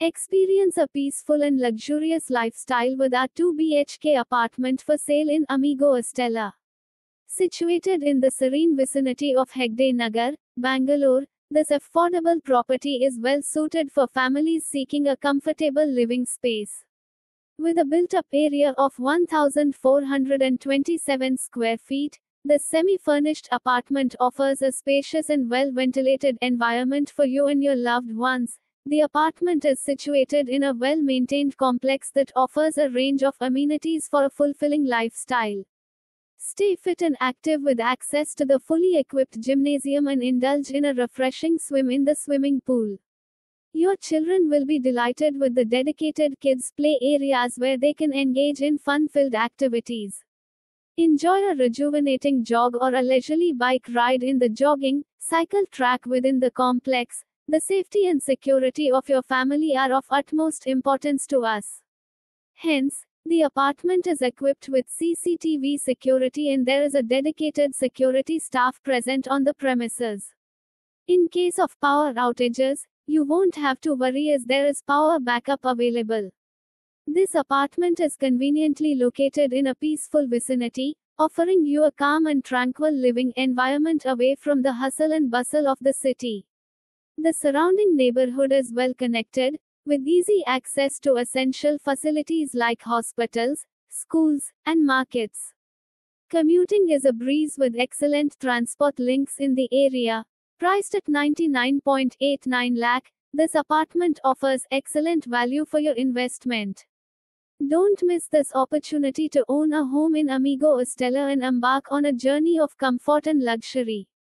Experience a peaceful and luxurious lifestyle with our 2 BHK apartment for sale in Amigo Estella. Situated in the serene vicinity of Hegde Nagar, Bangalore, this affordable property is well suited for families seeking a comfortable living space. With a built-up area of 1,427 square feet, the semi-furnished apartment offers a spacious and well-ventilated environment for you and your loved ones. The apartment is situated in a well-maintained complex that offers a range of amenities for a fulfilling lifestyle. Stay fit and active with access to the fully equipped gymnasium and indulge in a refreshing swim in the swimming pool. Your children will be delighted with the dedicated kids' play areas where they can engage in fun-filled activities. Enjoy a rejuvenating jog or a leisurely bike ride in the jogging, cycle track within the complex. The safety and security of your family are of utmost importance to us. Hence, the apartment is equipped with CCTV security and there is a dedicated security staff present on the premises. In case of power outages, you won't have to worry as there is power backup available. This apartment is conveniently located in a peaceful vicinity, offering you a calm and tranquil living environment away from the hustle and bustle of the city. The surrounding neighborhood is well connected, with easy access to essential facilities like hospitals, schools, and markets. Commuting is a breeze with excellent transport links in the area. Priced at 99.89 lakh, this apartment offers excellent value for your investment. Don't miss this opportunity to own a home in Amigo Estella and embark on a journey of comfort and luxury.